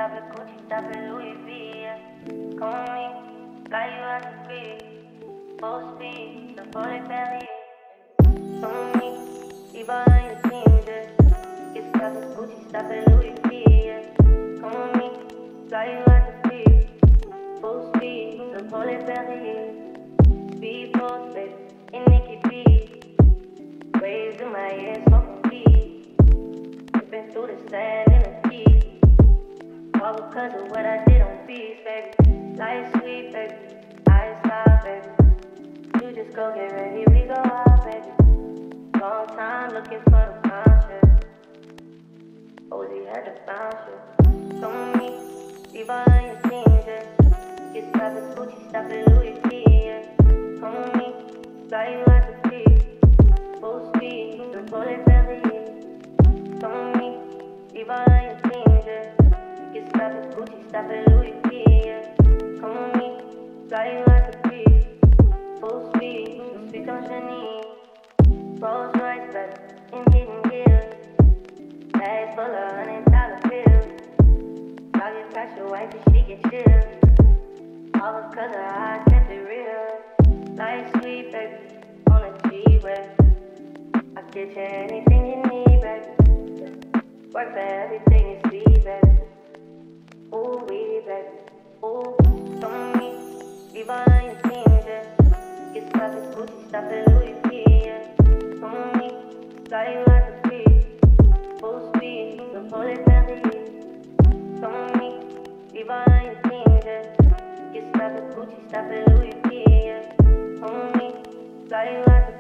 stop at Gucci, stop at Louis V, yeah. Come on me, fly you out the street. Full speed, the bullet belly. Come on me, leave all on your teams, yeah. Get stop at Gucci, stop at Louis V, yeah. Come on me, fly you out the street. Full speed, the bullet belly. Speed post, baby, in Nikki B. Waves in my ear, smoking weed. Been through the sand and the heat. All because of what I did on beats, baby. Life sweet, baby. I stop, baby. You just go get ready, we go out, baby. Long time looking for the conscious. Ozzy had to bounce you. Come on me, leave all on your teams, yeah. Get stop at Gucci, stop at Louis V, yeah. Come on me, fly you out the street. Full speed, the bullet belly. Come on me, leave all on your teams, yeah. Get stop at Gucci, stop at Louis V, yeah. Come on me, fly you out the street. Full speed, so speak on your knees. Rolls Royce, baby, in hidden hills. Bags full of $100 bills. Talking past your wife and she get chills. All because of how I kept it real. Life sweet, baby, on a G-Way. I get you anything you need, baby. Work for everything you see, baby. Ooh, we, baby. Ooh, come on me, leave all on your teams, yeah. Get stop at Gucci, stop at Louis V, yeah. Come on me, fly you out the street. Full speed, the bullet belly. Come on me, leave all on your teams, yeah. Get stop at Gucci, stop at Louis V, yeah. Come on me, fly you out the